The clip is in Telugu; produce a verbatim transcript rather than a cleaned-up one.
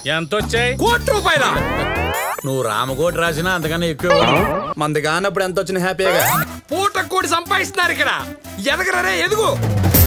ఎంత వచ్చాయి? కోటి రూపాయల. నువ్వు రామకోటి రాసినా అంతకన్నా ఎక్కువ. మంది కానప్పుడు ఎంత వచ్చిన హ్యాపీగా. పూట కోటి సంపాదిస్తున్నారు ఇక్కడ. ఎదగరే ఎదుగు.